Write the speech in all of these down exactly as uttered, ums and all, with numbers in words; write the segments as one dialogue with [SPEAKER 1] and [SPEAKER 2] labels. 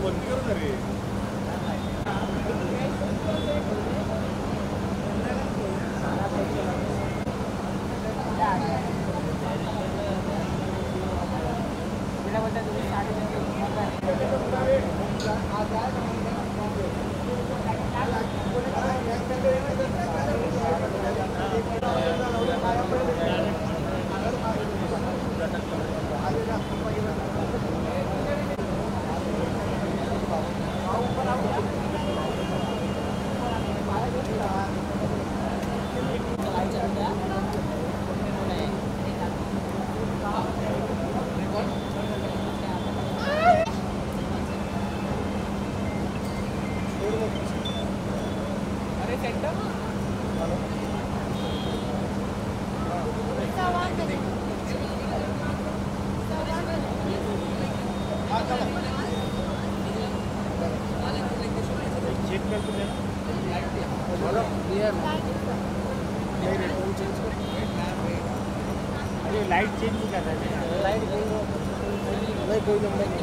[SPEAKER 1] Light change नहीं कर रहा है, लाइट नहीं कोई नंबर नहीं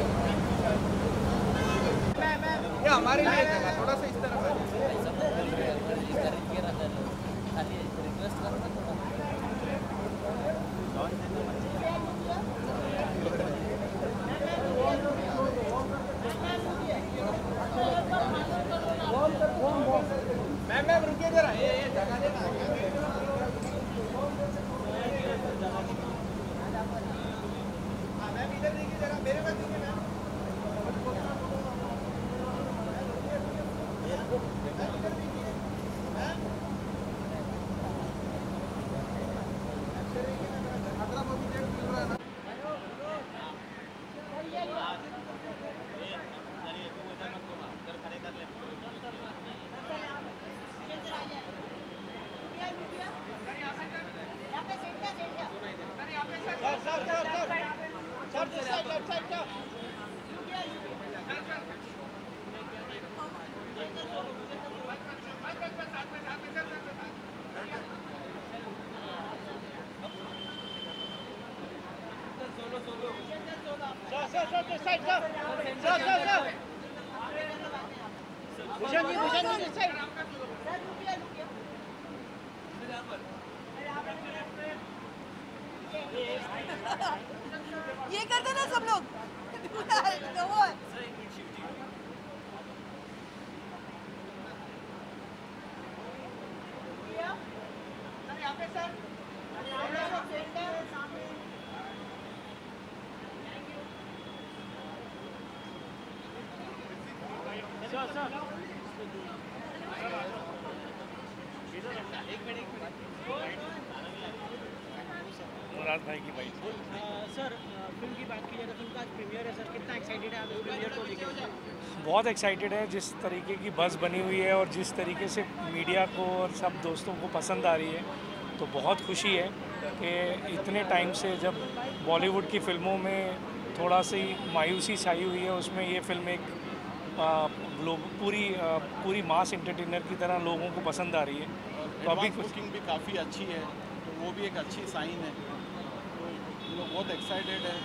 [SPEAKER 1] ये हमारे लिए थोड़ा सा इस तरफ मैम मैम रुकिए जरा, ये ये जगह देना। मैम इधर देखिए जरा, मेरे पास देखिए मैम।
[SPEAKER 2] ये करते ना सब लोग।
[SPEAKER 3] मुराद भाई की बाइक।
[SPEAKER 4] सर फिल्म की बात की जाए तो फिल्म का आज प्रीमियर है सर, कितना एक्साइटेड है आप इस प्रीमियर को लेकर?
[SPEAKER 3] बहुत एक्साइटेड है, जिस तरीके की बज़ बनी हुई है और जिस तरीके से मीडिया को और सब दोस्तों को पसंद आ रही है, तो बहुत खुशी है कि इतने टाइम से जब बॉलीवुड की फ़िल्मों में थोड़ा सी मायूसी छाई हुई है, उसमें ये फिल्म एक लोग पूरी आ, पूरी मास एंटरटेनर की तरह लोगों को पसंद आ रही है।
[SPEAKER 5] तो अभी बुकिंग भी काफ़ी अच्छी है, तो वो भी एक अच्छी साइन है, तो लोग बहुत एक्साइटेड है।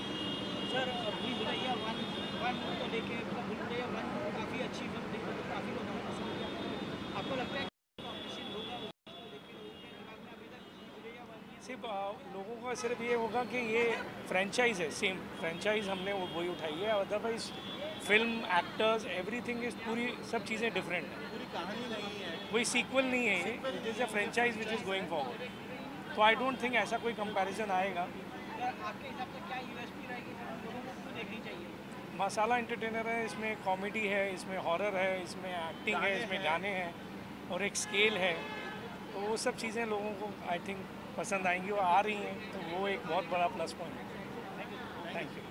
[SPEAKER 4] सर भूल भुलैया वन वन को लेके भूल भुलैया वन काफ़ी अच्छी फिल्म थी, तो काफ़ी लोगों ने पसंद किया। आपको लगता है कॉम्पिटिशन होगा उसको लेके लोगों के दिमाग में अभी तक भूल भुलैया वन?
[SPEAKER 3] सिर्फ लोगों का सिर्फ ये होगा कि ये फ्रेंचाइज है, सेम फ्रेंचाइज हमने वो वही उठाई है, otherwise film actors everything is पूरी सब चीज़ें डिफरेंट हैं,
[SPEAKER 5] पूरी कहानी नहीं है,
[SPEAKER 3] कोई सीक्वल नहीं है, ये it is a franchise which is going forward. तो आई डोंट थिंक ऐसा कोई कंपैरिजन आएगा।
[SPEAKER 4] आपके हिसाब से क्या यूएसपी रहेगी लोगों को क्यों देखनी चाहिए?
[SPEAKER 3] मसाला एंटरटेनर है, इसमें कॉमेडी है, इसमें हॉरर है, इसमें एक्टिंग है, इसमें गाने हैं और एक स्केल है, तो वो सब चीज़ें लोगों को आई थिंक पसंद आएंगी और आ रही हैं, तो वो एक बहुत बड़ा प्लस पॉइंट है। Thank you.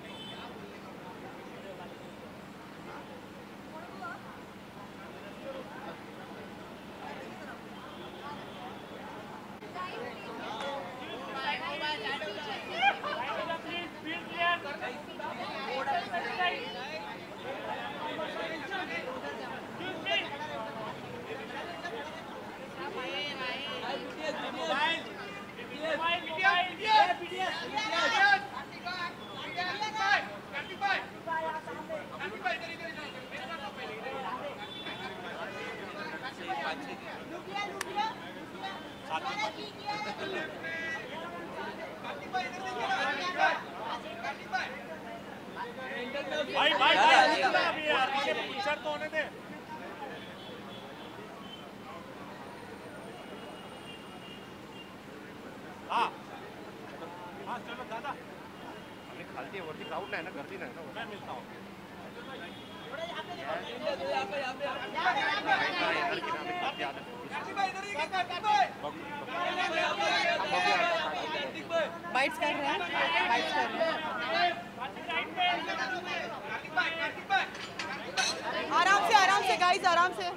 [SPEAKER 2] Yeah.
[SPEAKER 3] भाई भाई अभी यार पीछे पिक्चर तो होने दे। हाँ हाँ चलो दादा अरे खालती वरती क्राउड नाही ना गर्दी नाही ना मैं मिलता हूँ
[SPEAKER 2] बाइट्स कर रहे हैं बाइट्स कर रहे हैं आराम से आराम से गाइस आराम से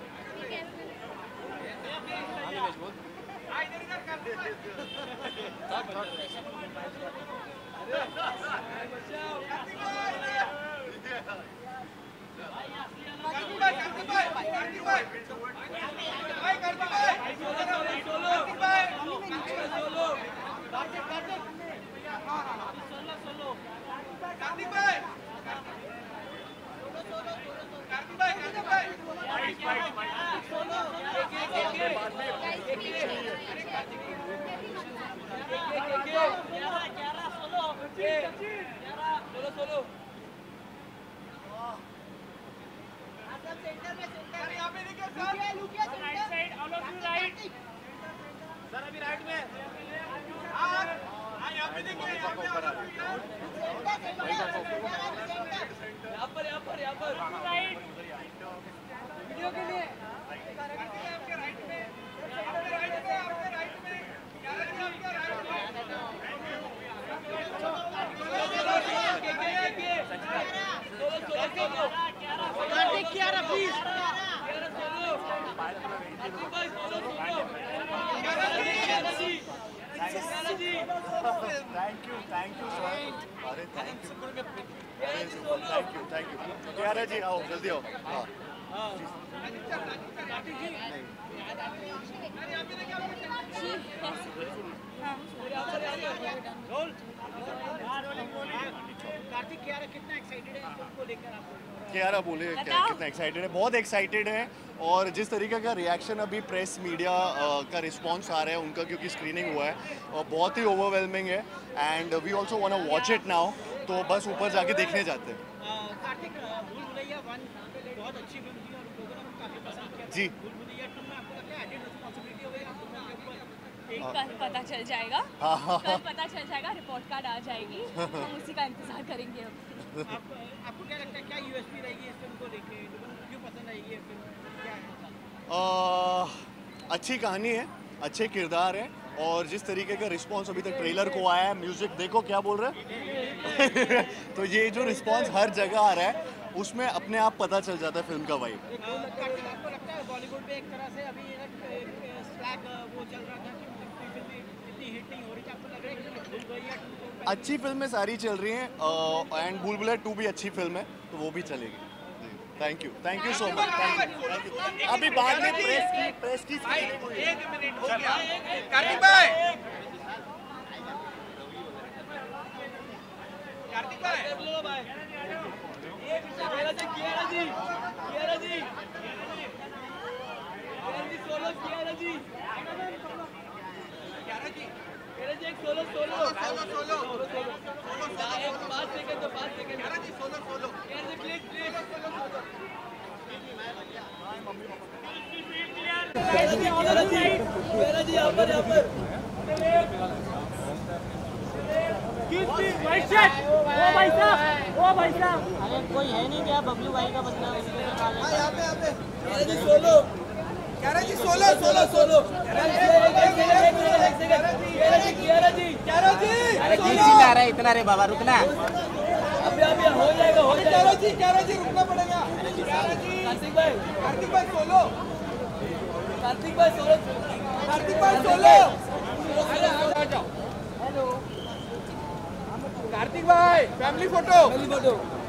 [SPEAKER 6] thank you thank you sir अरे thank you thank you thank you Kiara ji आओ जल्दी आओ हाँ
[SPEAKER 4] कार्तिक क्यारा कितना एक्साइटेड है इसको लेकर आपको?
[SPEAKER 6] क्यारा बोले क्या कितना एक्साइटेड है बहुत एक्साइटेड है और जिस तरीके का रिएक्शन अभी प्रेस मीडिया का रिस्पांस आ रहा है उनका क्योंकि स्क्रीनिंग हुआ है और बहुत ही ओवरवेलमिंग है and we also want to watch it now तो बस ऊपर जाके देखने जाते हैं।
[SPEAKER 4] कार्तिक भूल भुलैया वन बहुत अच्छी फिल्म थी और लोगों ने काफी पसंद किया
[SPEAKER 6] जी
[SPEAKER 4] भूल भुलैया टू में आपको लगता है एडेड रिस्पांसिबिलिटी हो गई आपको
[SPEAKER 7] कल पता चल जाएगा कल पता चल जाएगा रिपोर्ट कार्ड आ जाएगी हम उसी का इंतजार करेंगे अब
[SPEAKER 4] आप, आपको क्या लगता है क्या यूएसपी रहेगी इस फिल्म को लेके क्यों पसंद आएगी ये फिल्म क्या है?
[SPEAKER 6] आ, अच्छी कहानी है अच्छे किरदार है और जिस तरीके का रिस्पांस अभी तक ट्रेलर को आया है म्यूजिक देखो क्या बोल रहे हैं तो ये जो रिस्पांस हर जगह आ रहा है उसमें अपने आप पता चल जाता है फिल्म का वाइब।
[SPEAKER 4] आपको लगता है बॉलीवुड में एक तरह से अभी स्लैग वो चल रहा था कि फिल्में इतनी हिट नहीं हो रही थी आपको लग रहा है कि भूल भुलैया टू
[SPEAKER 6] अच्छी फिल्में सारी चल रही हैं एंड भूल भुलैया टू भी अच्छी फिल्म है तो वो भी चलेगी। Thank you thank you so much thank you. अभी बाद में प्रेस की प्रेस की
[SPEAKER 4] एक मिनट हो गया कार्तिक भाई कार्तिक भाई बोलो भाई कियारा जी कियारा जी कियारा जी कियारा जी सोलो कियारा जी कियारा जी कियारा जी एक solo solo solo solo solo एक पाँच सेकंड तो पाँच second Kiara ji solo solo Kiara ji click click solo solo Kiara ji Kiara ji यहाँ पर यहाँ पर
[SPEAKER 1] वाइट शर्ट ओ भाई साहब ओ भाई साहब
[SPEAKER 2] अरे कोई है नहीं क्या बबलू भाई का बदला उसको निकाले
[SPEAKER 4] यहाँ पे यहाँ पे Kiara ji solo Kiara ji solo solo solo Kiara ji Kiara ji Kiara ji
[SPEAKER 2] अरे किस चिल्ला रहा है इतना रे बाबा रुकना
[SPEAKER 4] अभी अभी हो जाएगा हो जाएगा कियारा जी कियारा जी रुकना पड़ेगा कियारा जी कार्तिक भाई कार्तिक भाई सोलो कार्तिक भाई सोलो कार्तिक भाई सोलो आ जाओ हेलो कार्तिक भाई family photo family photo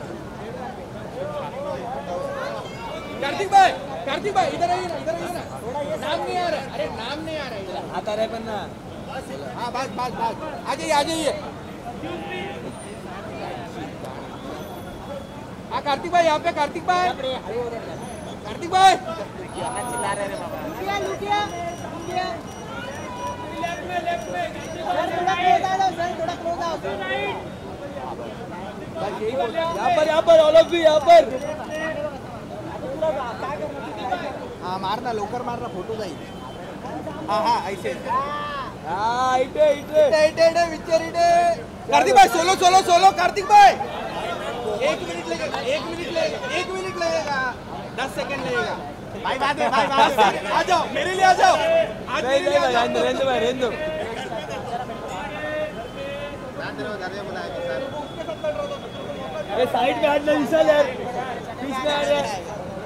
[SPEAKER 4] Kartik भाई कार्तिक भाई इधर आइए ना इधर आइए ना नाम नहीं आ रहा अरे नाम नहीं आ रहा इधर आता रहे पर ना हाँ बस बस बस आ जाइए आ जाइए हाँ कार्तिक भाई यहाँ पे कार्तिक भाई कार्तिक भाई
[SPEAKER 2] चिल्ला रहे रे बाबा
[SPEAKER 4] लुकिया लुकिया लुकिया
[SPEAKER 1] यहाँ पर यहाँ पर ऑल ऑफ यू यहाँ पर हाँ मारना लवकर मारना फोटो जाईल हाँ हाँ ऐसे हाँ इटे इटे इटे इटे विचार इटे कार्तिक भाई सोलो सोलो सोलो कार्तिक भाई एक मिनट लगेगा एक मिनट लगेगा एक मिनट लगेगा दस सेकंड लगेगा भाई बाद में भाई बाद में आ जाओ मेरे लिए आ जाओ आज मेरे लिए आ जाओ रेंदो भाई रेंदो साइड में हटना विशाल यार बीच में आ जाए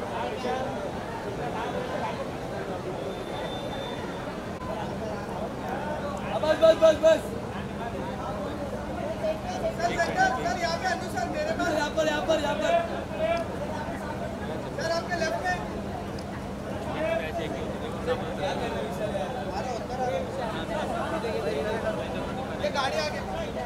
[SPEAKER 1] बस बस बस बस सर यहाँ पे अंदर सर मेरे पास यहाँ पर यहाँ पर यहाँ पर सर आपके लेफ्ट में ये गाड़ी आगे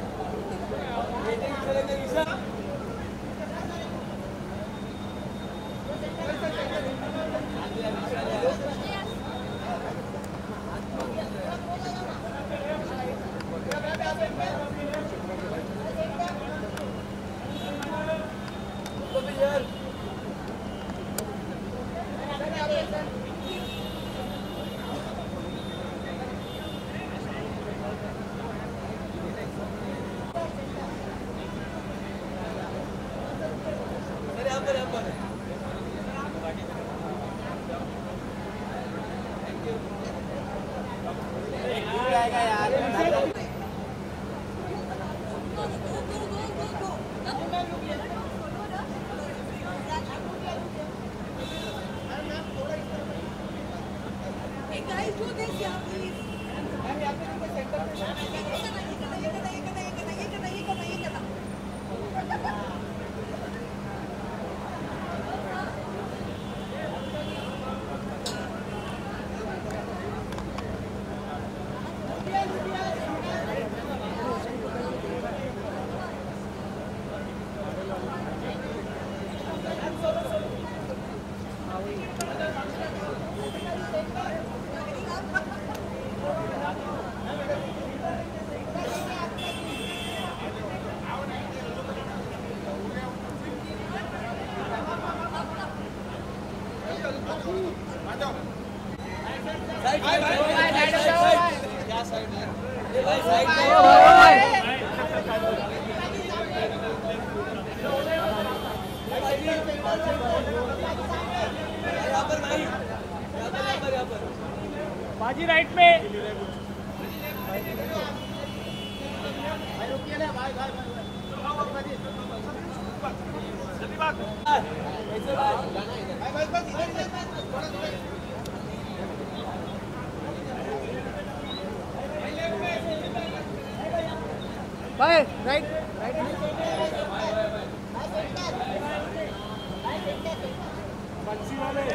[SPEAKER 3] बाजी राइट में
[SPEAKER 1] बाय राइट राइट
[SPEAKER 3] बंसी वाले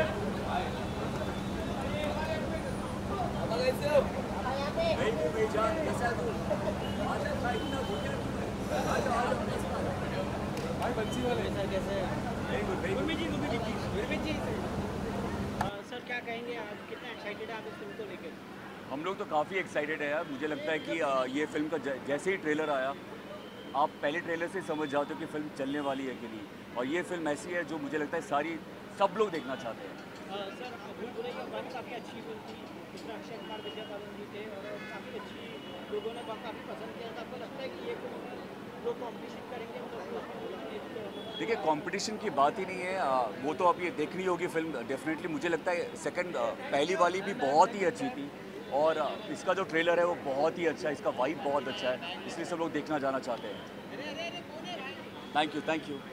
[SPEAKER 4] सर क्या कहेंगे आज कितना एक्साइटेड है आप इस फिल्म को लेकर?
[SPEAKER 8] हम लोग तो काफ़ी एक्साइटेड है यार। मुझे लगता है कि आ, ये फिल्म का जैसे ही ट्रेलर आया आप पहले ट्रेलर से समझ जाते हो कि फिल्म चलने वाली है कि नहीं, और ये फिल्म ऐसी है जो मुझे लगता है सारी सब लोग देखना चाहते हैं।
[SPEAKER 4] सर भूल भुलैया वन काफ़ी अच्छी फिल्म थी, जिसमें अक्षय कुमार विद्या बालन जी थे और काफ़ी अच्छी लोगों ने काफ़ी पसंद किया। तो आपको लगता है कि ये फिल्म लोग कॉम्पिटिशन करेंगे?
[SPEAKER 8] देखिए कंपटीशन की बात ही नहीं है, आ, वो तो अब ये देखनी होगी फिल्म डेफिनेटली। मुझे लगता है सेकंड पहली वाली भी बहुत ही अच्छी थी और आ, इसका जो ट्रेलर है वो बहुत ही अच्छा है, इसका वाइब बहुत अच्छा है, इसलिए सब लोग देखना जाना चाहते हैं। Thank you thank you.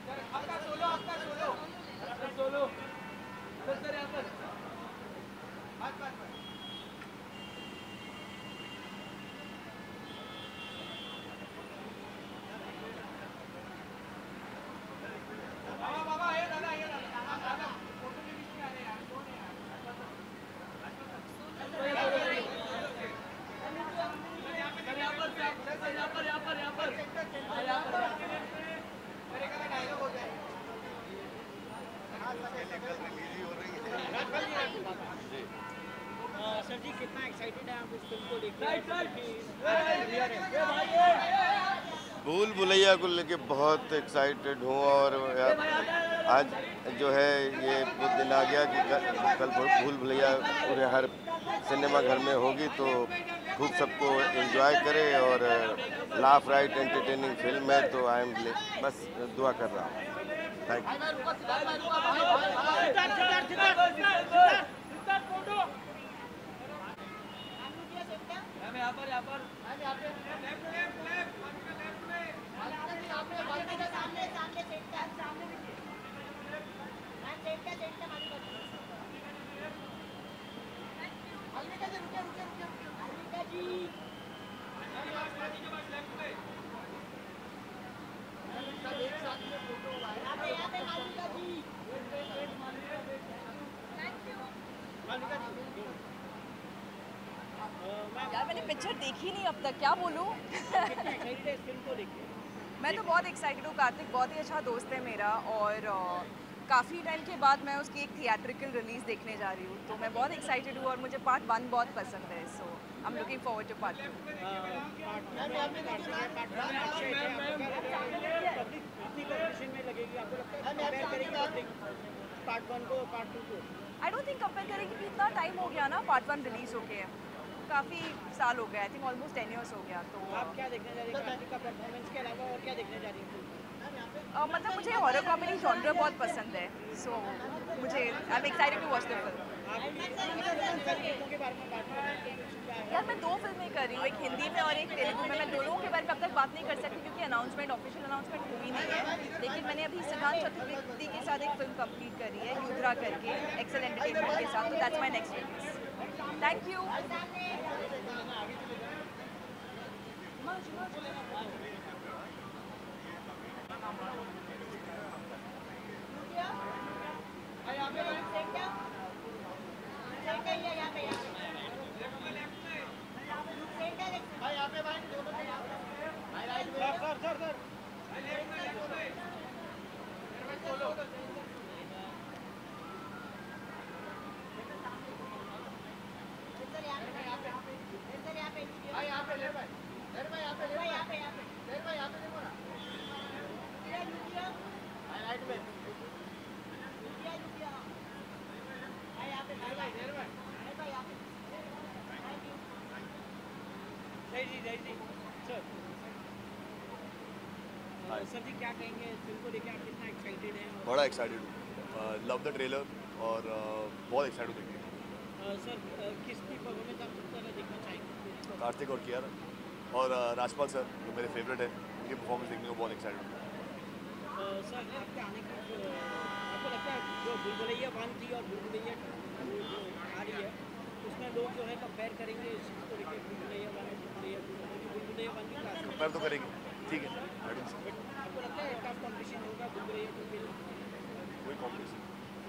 [SPEAKER 4] Sir ji कितना एक्साइटेड है आप इस फिल्म को देखने?
[SPEAKER 9] भूल भुलैया को लेके बहुत एक्साइटेड हूँ और आज जो है ये वो दिन आ गया कि कल कल भूल भुलैया पूरे हर सिनेमा घर में होगी, तो खूब सबको एंजॉय करें और लाफ राइट एंटरटेनिंग फिल्म है, तो आई एम बस दुआ कर रहा हूँ। Thank you.
[SPEAKER 2] यार मैंने पिक्चर देखी नहीं अब तक, क्या बोलूँ। मैं तो बहुत एक्साइटेड हूँ। कार्तिक बहुत ही अच्छा दोस्त है मेरा और काफ़ी टाइम के बाद मैं उसकी एक थिएट्रिकल रिलीज़ देखने जा रही हूँ, तो मैं बहुत एक्साइटेड हूँ और मुझे पार्ट वन बहुत पसंद है, so I am looking forward to part two. I don't think compare करेंगे कि इतना टाइम हो गया ना पार्ट वन रिलीज़ हो गया, काफ़ी साल हो गए, I think almost ten years हो गया। तो
[SPEAKER 4] आप क्या देखने जा रही हैं कार्तिक का परफॉर्मेंस के अलावा और क्या देखने जा रही हैं?
[SPEAKER 2] uh, मतलब मुझे हॉरर कॉमेडी जॉनर बहुत पसंद है, सो so, मुझे I am excited to watch the film. यार मैं दो फिल्में कर रही हूँ, एक हिंदी में और एक तेलुगु में। मैं दोनों के बारे में अब तक बात नहीं कर सकती क्योंकि अनाउंसमेंट ऑफिशियल अनाउंसमेंट हुई नहीं है, लेकिन मैंने अभी सिद्धांत चतुर्वेदी के साथ एक फिल्म कंप्लीट करी है, युद्रा करके, एक्सेल एंटरटेनमेंट के साथ, तो that's my next film. Thank you.
[SPEAKER 4] Sir ji क्या कहेंगे इस फिल्म को लेकर, आप कितना एक्साइटेड हैं?
[SPEAKER 6] बड़ा एक्साइटेड हूँ, लव द ट्रेलर और uh, बहुत एक्साइटेड हूँ देखने।
[SPEAKER 4] सर किसकी परफॉर्मेंस आप सबसे ज़्यादा देखना चाहेंगे?
[SPEAKER 6] कार्तिक और कियारा और uh, राजपाल सर जो मेरे फेवरेट है, उनकी परफॉर्मेंस देखने को बहुत एक्साइटेड हूँ।
[SPEAKER 4] सर आपके आने की आपको लगता है जो भूल भुलैया वन थी और भूल भुलैया जो आ रही है उसमें लोग जो है कंपेयर करेंगे इस चीज़ को लेकर, भूल भुलैया वन और भूल भुलैया टू, भूल भुलैया वन की क्लास
[SPEAKER 6] कंपेयर तो करेंगे, ठीक है।
[SPEAKER 4] आपको लगता है टफ कॉम्पिटिशन होगा भूल भुलैया टू के लिए?
[SPEAKER 6] कोई कॉम्पिटिशन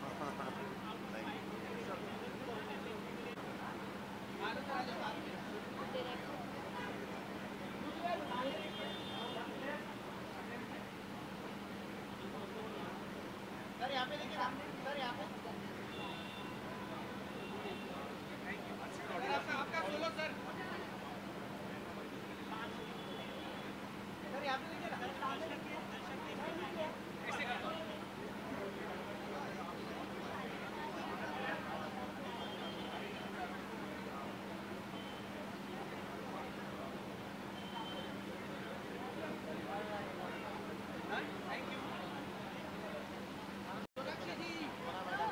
[SPEAKER 4] सर यहाँ पे देखिए ना, सर यहाँ पे आपका सोलो सर, सर यहाँ पे देखिए ना, ऐसे कर दो। Thank you.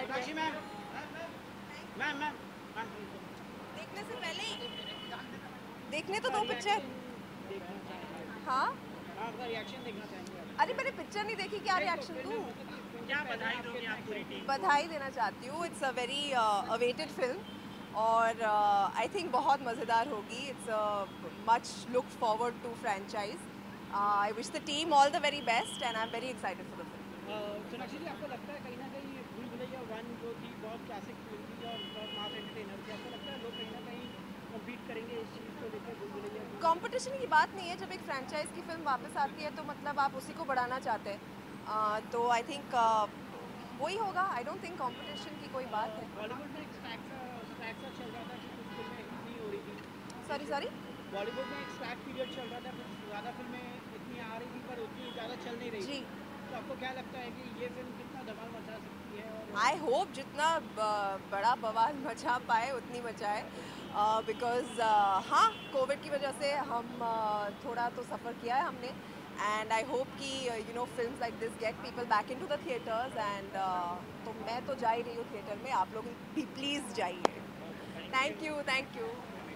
[SPEAKER 4] Sonakshi ma'am ma'am ma'am
[SPEAKER 2] देखने से पहले ही देखने तो दो पिक्चर। हाँ
[SPEAKER 4] आपका रिएक्शन देखना चाहेंगे।
[SPEAKER 2] अरे मैंने पिक्चर नहीं देखी, क्या रिएक्शन दूँ?
[SPEAKER 4] क्या बधाई दोगे आप पूरी टीम?
[SPEAKER 2] बधाई देना चाहती हूँ। It's a very awaited film और आई uh, थिंक बहुत मज़ेदार होगी। It's much look forward to franchise. I wish the team all the very best and I am very excited for the film.
[SPEAKER 4] Sonakshi ji, आपको लगता है कहीं ना कहीं भूल भुलैया वन जो थी बहुत क्लासिक फिल्म थी और बहुत मास एंटरटेनर थी, आपको लगता है लोग कहीं ना कहीं कम्पीट करेंगे इस चीज़ को लेकर भूल भुलैया?
[SPEAKER 2] कंपटीशन की बात नहीं है। जब एक फ्रेंचाइज की फिल्म वापस आती है तो मतलब आप उसी को बढ़ाना चाहते हैं। uh, तो आई थिंक uh, वही होगा। आई डोंट थिंक कंपटीशन की कोई बात है।
[SPEAKER 4] बॉलीवुड में एक स्टैक सा स्टैक सा चल रहा था कि कुछ फिल्में हिट नहीं हो रही थी।
[SPEAKER 2] सॉरी सॉरी
[SPEAKER 4] बॉलीवुड में एक स्टैक पीरियड चल रहा था, कुछ ज़्यादा फिल्में इतनी आ रही थी पर उतनी ज़्यादा चल नहीं रही
[SPEAKER 2] जी।
[SPEAKER 4] थी। तो आपको क्या लगता है कि ये फिल्म कितना धमाल मचा सकती है? और
[SPEAKER 2] आई होप जितना ब- बड़ा बवाल मचा पाए उतनी मचाए, बिकॉज uh, uh, हाँ कोविड की वजह से हम uh, थोड़ा तो सफ़र किया है हमने एंड आई होप कि you know films like this get people back into the theatres and तो मैं तो जा ही रही हूँ थिएटर में, आप लोग भी प्लीज़ जाइए। Thank you thank you.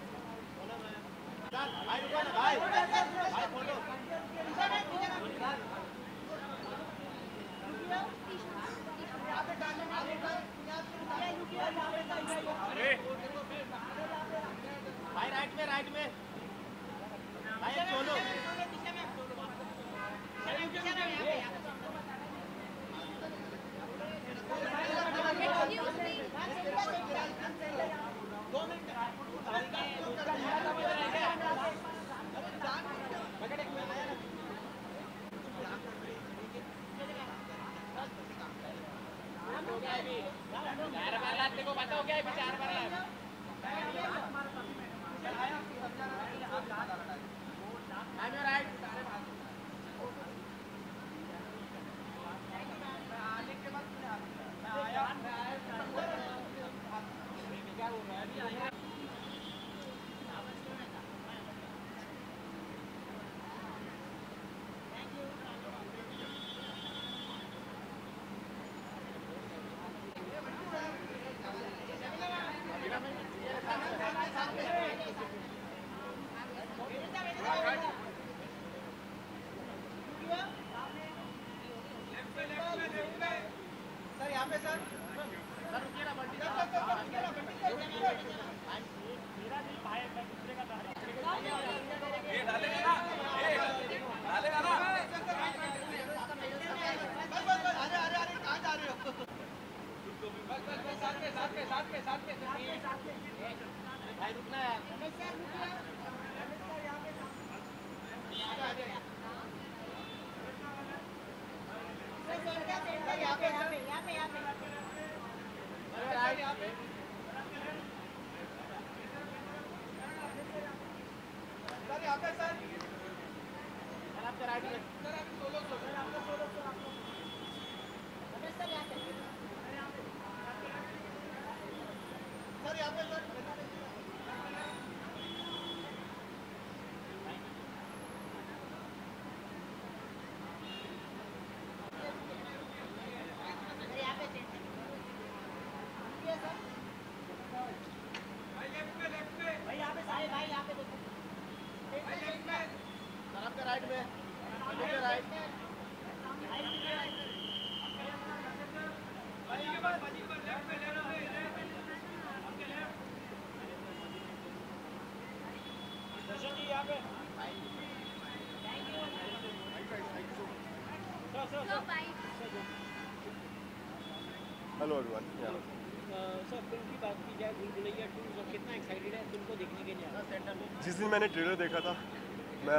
[SPEAKER 1] भाई राइट में राइट में भाई चलो। देखो पता हो क्या है विचार कर रहा है।
[SPEAKER 6] Hello everyone.
[SPEAKER 4] सर फिल्म की बात की जाए भूल भुलैया टू, तो कितना एक्साइटेड है फिल्म को देखने के लिए?
[SPEAKER 6] जिस दिन मैंने ट्रेलर देखा था मैं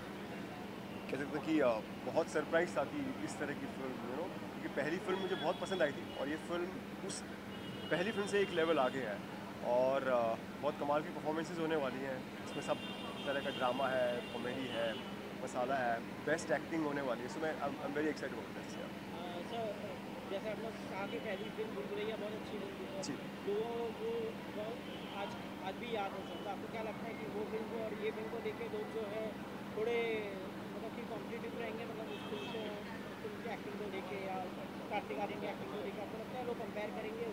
[SPEAKER 6] कह सकता हूँ कि आ, बहुत सरप्राइज था कि इस तरह की फिल्म यू नो, क्योंकि पहली फिल्म मुझे बहुत पसंद आई थी और ये फिल्म उस पहली फिल्म से एक लेवल आगे है और आ, बहुत कमाल की परफॉर्मेंसेस होने वाली हैं। इसमें सब तरह का ड्रामा है, कॉमेडी है, मसाला है, बेस्ट एक्टिंग होने वाली है। सो मैं I am very excited about this.
[SPEAKER 4] Sir जैसे आपने कहा कि पहली फिल्म भूल भुलैया बहुत अच्छी फिल्म थी, लोगों को बहुत आज आज भी याद हो सकता है। आपको क्या लगता है कि वो फिल्म को और ये फिल्म को देख के लोग जो है थोड़े मतलब कि कॉम्पिटिटिव रहेंगे, मतलब उस फिल्म को फिल्म की एक्टिंग को लेके या कार्तिक आर्यन की एक्टिंग को लेकर आपको लगता है लोग कंपेयर करेंगे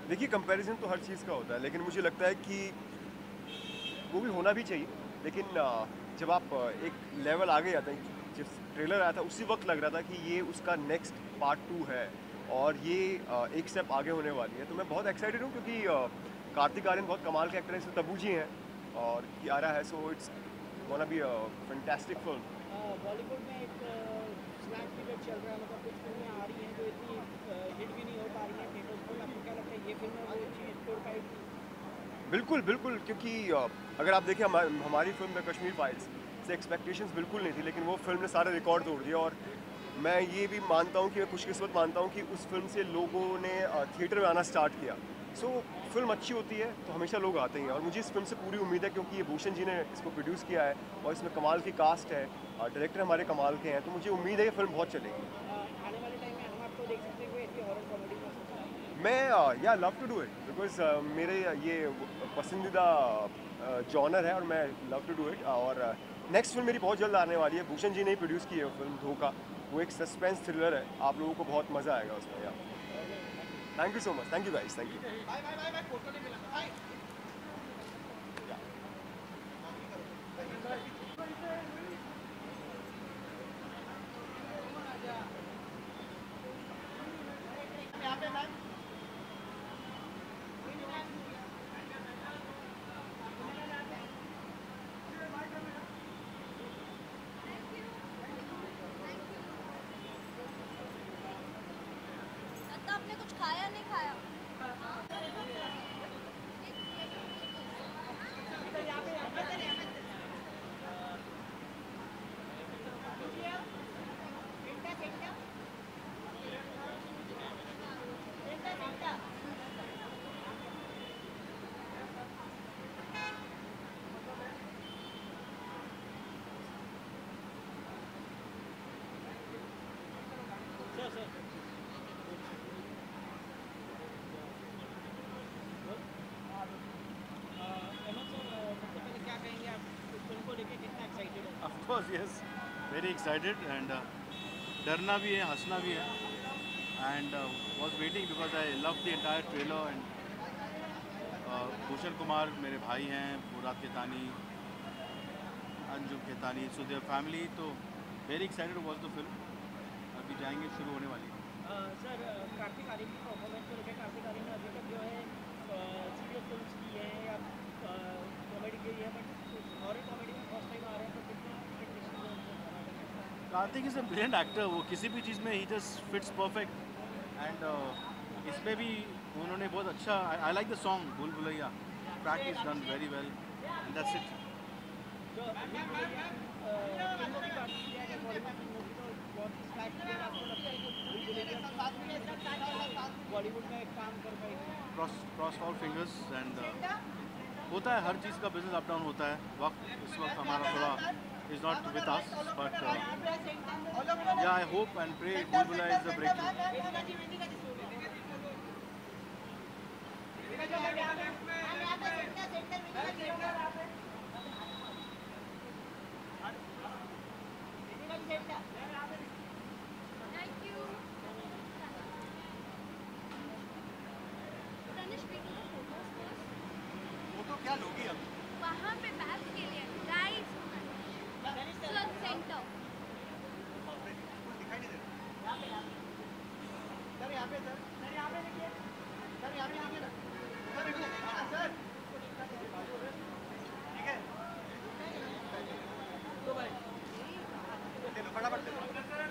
[SPEAKER 10] देखिए कंपैरिजन तो हर चीज़ का होता है, लेकिन मुझे लगता है कि वो भी होना भी चाहिए, लेकिन जब आप एक लेवल आगे जाते हैं, जिस ट्रेलर आया था उसी वक्त लग रहा था कि ये उसका नेक्स्ट पार्ट टू है और ये एक स्टेप आगे होने वाली है। तो मैं बहुत एक्साइटेड हूँ क्योंकि कार्तिक आर्यन बहुत कमाल के एक्टर हैं, इसमें तब्बू जी हैं और कियारा है, so it's gonna be a fantastic film.
[SPEAKER 4] Bollywood में एक स्लैक पीरियड चल रहा है, मतलब कुछ फिल्में आ रही हैं जो इतनी हिट भी नहीं हो पा रही हैं थिएटर्स पर, आपको क्या लगता है ये फिल्म वो चीज़ तोड़ पाएगी?
[SPEAKER 10] बिल्कुल बिल्कुल, क्योंकि अगर आप देखें हमारी फिल्म द कश्मीर फाइल्स से एक्सपेक्टेशंस बिल्कुल नहीं थी, लेकिन वो फिल्म ने सारे रिकॉर्ड तोड़ दिया और मैं ये भी मानता हूँ कि मैं खुशकिस्मत मानता हूँ कि उस फिल्म से लोगों ने थिएटर में आना स्टार्ट किया। सो so, फिल्म अच्छी होती है तो हमेशा लोग आते हैं और मुझे इस फिल्म से पूरी उम्मीद है क्योंकि ये भूषण जी ने इसको प्रोड्यूस किया है और इसमें कमाल की कास्ट है और डायरेक्टर हमारे कमाल के हैं, तो मुझे उम्मीद है ये फिल्म बहुत चलेगी।
[SPEAKER 4] आने वाले टाइम में हम आपको देख सकते हैं कोई ऐसी हॉरर कॉमेडी में?
[SPEAKER 10] मैं या love to do it because मेरे ये पसंदीदा जॉनर है और मैं लव टू डू इट। और नेक्स्ट फिल्म मेरी बहुत जल्द आने वाली है, भूषण जी ने ही प्रोड्यूस की है वो फिल्म धोखा, वो एक सस्पेंस थ्रिलर है, आप लोगों को बहुत मज़ा आएगा उसमें यार। Thank you so much, thank you guys, thank you.
[SPEAKER 7] आपने कुछ खाया नहीं खाया?
[SPEAKER 5] Of course, yes, very excited and uh, डरना भी है, हंसना भी है and uh, was waiting because I loved the entire trailer and uh, Bhushan Kumar मेरे भाई हैं, मुराद Khetani, Anjum Khetani, so their family, तो very excited to watch the film। अभी जाएंगे, शुरू होने वाली है।
[SPEAKER 4] सर कार्तिक आर्यन की परफॉर्मेंस को लेकर, कार्तिक आर्यन ने अभी तक जो है सीरियस फिल्म्स की है या कॉमेडी की है, बट हॉरर कॉमेडी में फर्स्ट टाइम आ रहे हैं, तो कितना
[SPEAKER 5] Kartik is a brilliant actor, वो किसी भी चीज़ में ही जस्ट फिट्स परफेक्ट एंड इसमें भी उन्होंने बहुत अच्छा, I like the song Bhool Bhulaiyaa, track is done very well and that's it.
[SPEAKER 4] जो फिल्मों की बात की जाए बॉलीवुड फिल्मों की, तो बहुत ही स्लैक पीरियड आपको लगता है कि भूल भुलैया बॉलीवुड में काम कर पाएगी?
[SPEAKER 5] Cross cross all fingers and होता है, हर चीज़ का बिजनेस अप डाउन होता है, वक्त इस वक्त हमारा थोड़ा is not with us, but uh, yeah, I hope and pray Bhul Bhulaiya is the breakthrough.
[SPEAKER 10] Photo क्या लोगी अब?
[SPEAKER 7] वहाँ पे बैग के लिए राइट सेंटर
[SPEAKER 10] दिखाई नहीं दे रहा सर, यहाँ पे सर, सर यहाँ पे देखिए, सर यहाँ पे देखिए ना, सर देखो, सर ठीक है, तो भाई चलो फटाफट चलो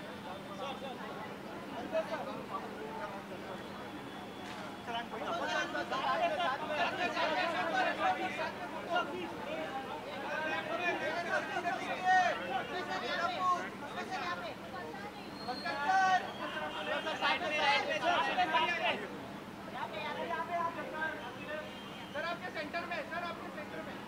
[SPEAKER 10] सर आपके सेंटर में, सर आपके सेंटर में,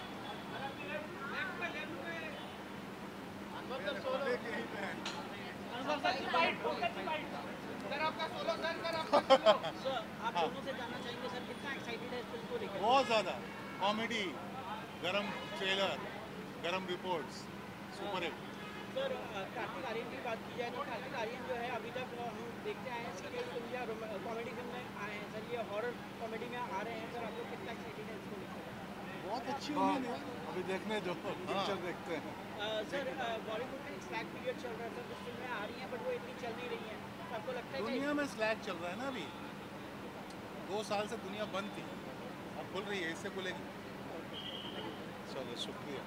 [SPEAKER 10] सर आपका सोलो, सर सर आपका सोलो।
[SPEAKER 4] सर आप दोनों से जानना चाहेंगे सर कितना एक्साइटेड है इस फिल्म को लेकर?
[SPEAKER 11] बहुत ज़्यादा, कॉमेडी, गरम ट्रेलर, गरम reports, super hit.
[SPEAKER 4] Sir Kartik Aaryan की बात की जाए तो कार्तिक आर्यन जो है अभी तक हम देखते आए हैं सीरियल फिल्म या कॉमेडी फिल्म में आए हैं सर, ये हॉरर कॉमेडी में आ रहे हैं सर, आप लोग कितना एक्साइटेड है इसको लेकर?
[SPEAKER 5] बहुत अच्छी उम्मीद है, अभी देखने जो पिक्चर देखते हैं।
[SPEAKER 4] सर बॉलीवुड में स्लैग पीरियड चल रहा है सर, कुछ फिल्में आ रही हैं बट वो इतनी चल नहीं रही हैं, तो आपको लगता है
[SPEAKER 5] दुनिया में स्लैग चल रहा है ना अभी, दो साल से दुनिया बंद थी, अब खुल रही है, इससे खुलेगी। चलो शुक्रिया।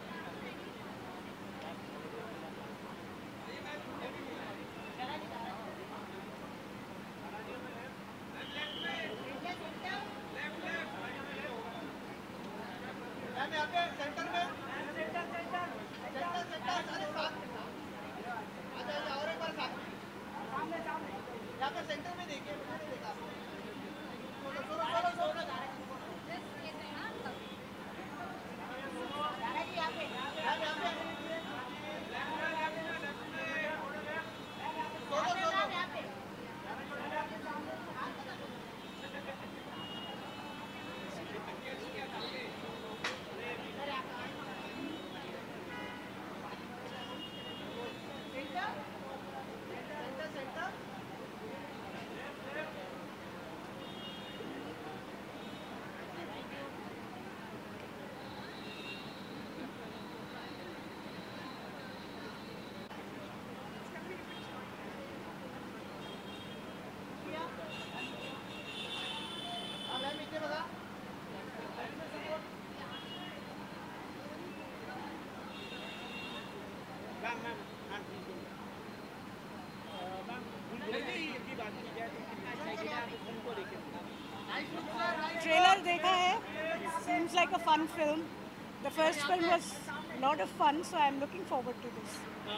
[SPEAKER 11] ट्रेलर देखा है, seems like a fun film. The first film was a lot of fun, so I'm looking forward to this.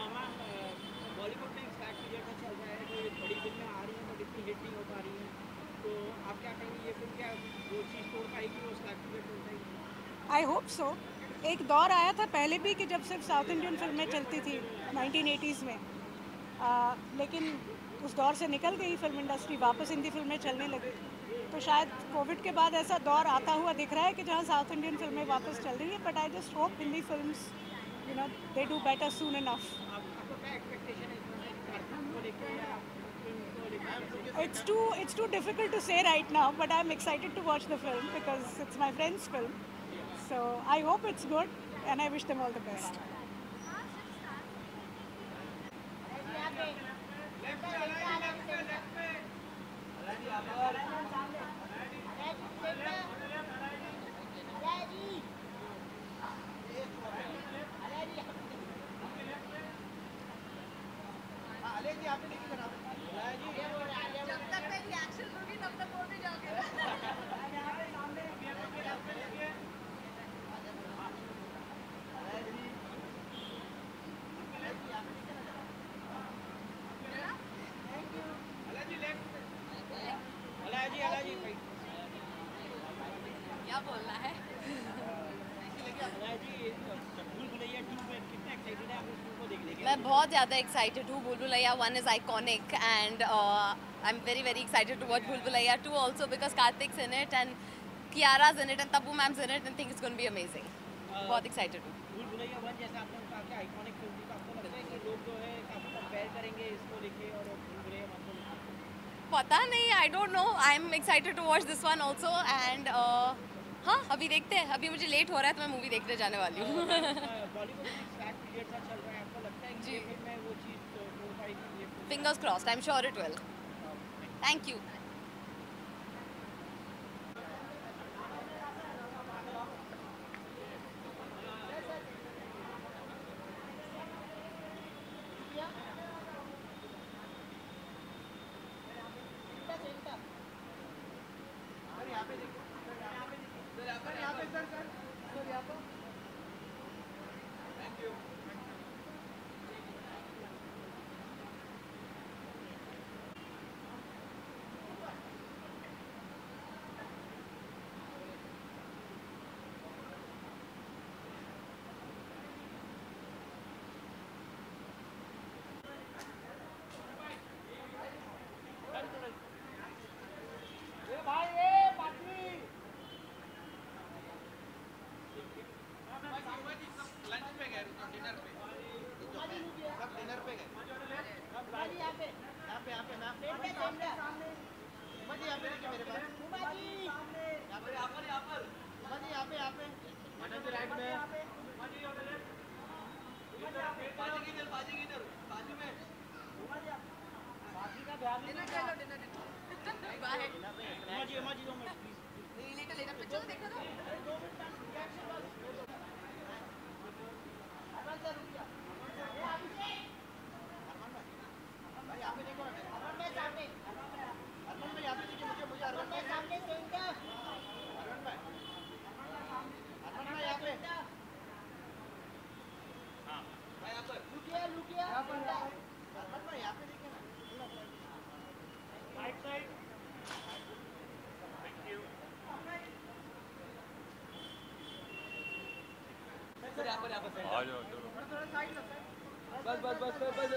[SPEAKER 4] Bollywood में स्लैग पीरियड में चल रहा है, तो बड़ी फिल्में आ रही हैं बट इतनी हिट नहीं हो पा रही हैं, तो आप क्या कहेंगे ये फिल्म क्या वो चीज़ तोड़ पाएगी, वो स्लैग पीरियड तोड़ पाएगी?
[SPEAKER 11] I hope so. एक दौर आया था पहले भी कि जब सिर्फ साउथ इंडियन फिल्में चलती थी नाइनटीन एटीज़ में, आ, लेकिन उस दौर से निकल गई फिल्म इंडस्ट्री, वापस हिंदी फिल्में चलने लगी। तो शायद कोविड के बाद ऐसा दौर आता हुआ दिख रहा है कि जहाँ साउथ इंडियन फिल्में वापस चल रही है, but I just hope Hindi films you know they do better soon enough. It's too it's too difficult to say right now, but I'm excited to watch the film because it's my friend's film. So I hope it's good, and I wish them all the best.
[SPEAKER 7] क्या बोलना है? मैं बहुत ज़्यादा excited हूँ। Bhool Bhulaiyaa one is iconic and I am very very excited to watch Bhool Bhulaiyaa two also because Kartik's in it and Kiara's in it and Tabu ma'am's in it and think it's going to be amazing. बहुत excited हूँ।
[SPEAKER 4] Bhool Bhulaiyaa one जैसा आपने कहा कि iconic film थी, तो आपको लगता है कि लोग जो है काफ़ी कंपेयर करेंगे इसको लेके और भूल भुलैया वन को लेके?
[SPEAKER 7] पता नहीं, I don't know. I am excited to watch this one also and हाँ अभी देखते हैं। अभी मुझे लेट हो रहा है तो मैं मूवी देखने जाने वाली हूँ।
[SPEAKER 4] बॉलीवुड में स्लैग पीरियड सा चल रहा है, आपको लगता है कि ये फिल्म में वो चीज़ तोड़ पाएगी?
[SPEAKER 7] Fingers crossed, I am sure it will. Thank you.
[SPEAKER 12] आ जाओ चलो।
[SPEAKER 1] बस बस बस बस बस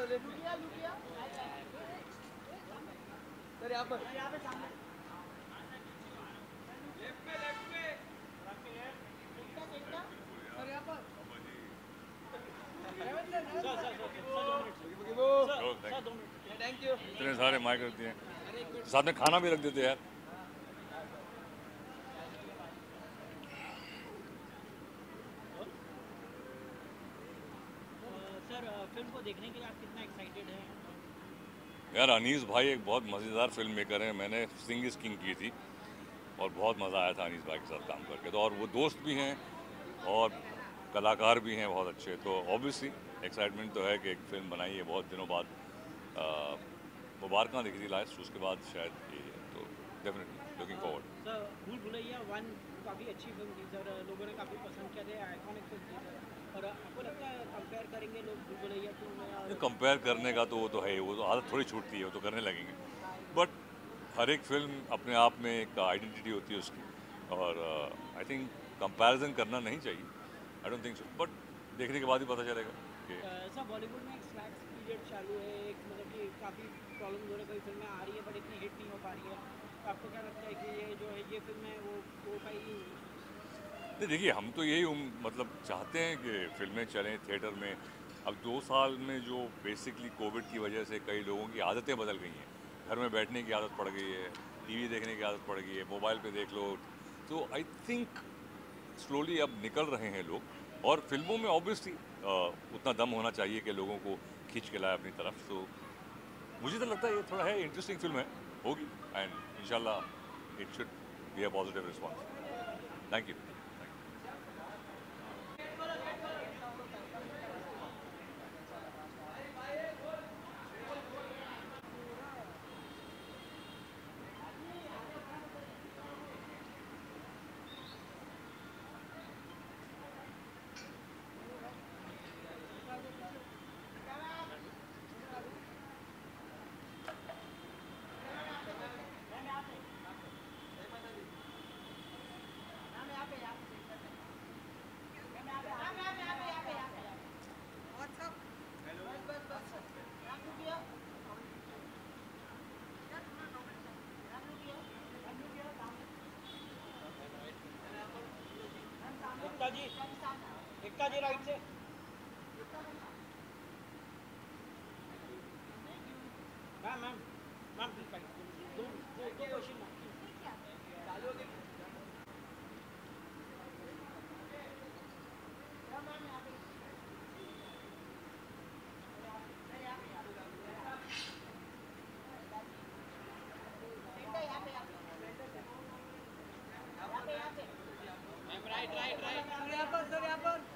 [SPEAKER 1] सर यहाँ पर थैंक यू।
[SPEAKER 12] इतने सारे माइक रखते हैं, साथ में खाना भी रख देते हैं यार।
[SPEAKER 4] फिल्म को देखने के लिए आप कितना एक्साइटेड हैं?
[SPEAKER 12] यार अनीस भाई एक बहुत मज़ेदार फिल्म मेकर हैं। मैंने सिंग इज किंग की थी और बहुत मज़ा आया था अनीस भाई के साथ काम करके। तो और वो दोस्त भी हैं और कलाकार भी हैं बहुत अच्छे। तो ऑब्वियसली एक्साइटमेंट तो है कि एक फिल्म बनाई है बहुत दिनों बाद। मुबारक देखी थी लास्ट, उसके बाद शायद ये है, तो डेफिनेटली लुकिंग फॉरवर्ड।
[SPEAKER 4] सर भूल भुलैया वन काफ़ी अच्छी फिल्म थी सर, लोगों ने काफ़ी पसंद किया था, आइकॉनिक फिल्म थी सर। और आपको लगता है कंपेयर करेंगे लोग भूल भुलैया टू में? और
[SPEAKER 12] कंपेयर करने का तो वो तो है ही, वो तो आदत थोड़ी छूटती है, वो तो करने लगेंगे। बट हर एक फिल्म अपने आप में एक आइडेंटिटी होती है उसकी, और आई थिंक कंपैरिजन करना नहीं चाहिए। I don't think so, but देखने के बाद ही पता चलेगा कि
[SPEAKER 4] सर बॉलीवुड में एक स्लैक्स पीरियड चालू है, एक मतलब कि काफ़ी प्रॉब्लम हो रही है, कई फिल्में आ रही है बट इतनी हिट नहीं हो पा रही है। तो आपको क्या लगता है कि ये जो है ये फिल्म है वो हो पाएगी?
[SPEAKER 12] नहीं देखिए, हम तो यही मतलब चाहते हैं कि फिल्में चलें थिएटर में। अब दो साल में जो बेसिकली कोविड की वजह से कई लोगों की आदतें बदल गई हैं, घर में बैठने की आदत पड़ गई है, टीवी देखने की आदत पड़ गई है, मोबाइल पे देख लो। तो आई थिंक स्लोली अब निकल रहे हैं लोग, और फिल्मों में ऑब्वियसली उतना दम होना चाहिए कि लोगों को खींच के लाए अपनी तरफ। तो मुझे तो लगता है ये थोड़ा है इंटरेस्टिंग फिल्म है, होगी, एंड इंशाल्लाह it should be a positive response. Thank you.
[SPEAKER 4] Ekta ji, Ekta ji right से। Ma'am ma'am ma'am please right. दो दो दो question ma'am. Right right right sir यहाँ पर सर यहाँ पर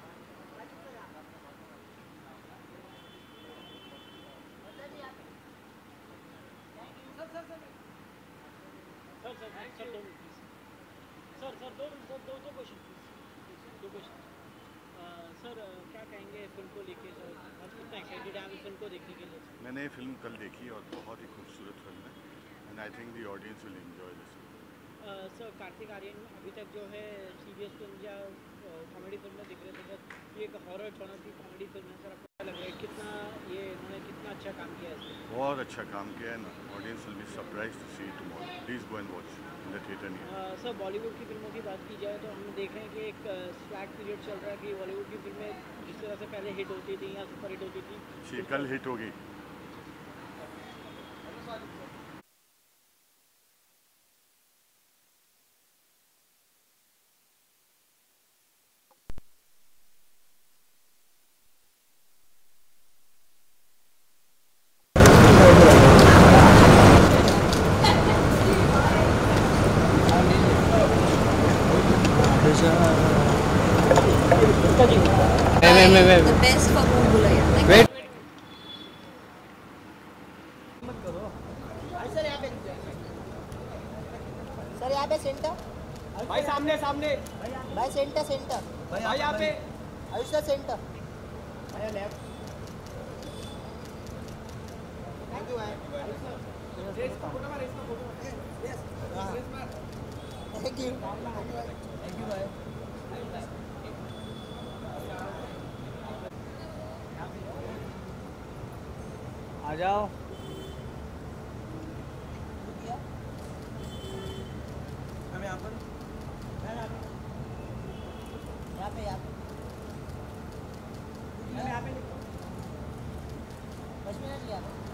[SPEAKER 4] sir sir sir sir sir sir दो मिनट प्लीज सर सर दो सर दो दो क्वेश्चन प्लीज दो क्वेश्चन सर क्या कहेंगे फिल्म को लेके सर आज कितना एक्साइटेड है आप फिल्म को देखने के लिए?
[SPEAKER 6] मैंने फिल्म कल देखी और बहुत ही खूबसूरत फिल्म है, and I think the audience will enjoy this.
[SPEAKER 4] Sir Kartik Aaryan अभी तक जो है सीरियस फिल्म या कॉमेडी फिल्म में दिख रहे थे सर, ये एक हॉरर जॉनर की कॉमेडी फिल्म है सर, आपको क्या लग रहा है कितना ये इन्होंने कितना अच्छा काम किया है इसमें?
[SPEAKER 6] बहुत अच्छा काम किया है ना, audience will be surprised to see it tomorrow. Please go and watch in the theatre near.
[SPEAKER 4] Sir Bollywood की फिल्मों की बात की जाए तो हम देख रहे हैं कि एक स्लैग पीरियड चल रहा है कि बॉलीवुड की फिल्में जिस तरह से पहले हिट होती थी या सुपर हिट होती थी
[SPEAKER 6] कल हिट हो गई।
[SPEAKER 7] होगा भूल भुलैया।
[SPEAKER 1] वेट
[SPEAKER 4] सर यहाँ पे सर यहाँ पे सेंटर भाई सामने सामने भाई सेंटर सेंटर भाई यहाँ पे आयुष सेंटर भाई लेफ्ट थैंक यू भाई थैंक यू थैंक यू भाई
[SPEAKER 1] आ जाओ।
[SPEAKER 4] हम यहाँ पर यहाँ पे यहाँ पे यहाँ पे दस मिनट लिया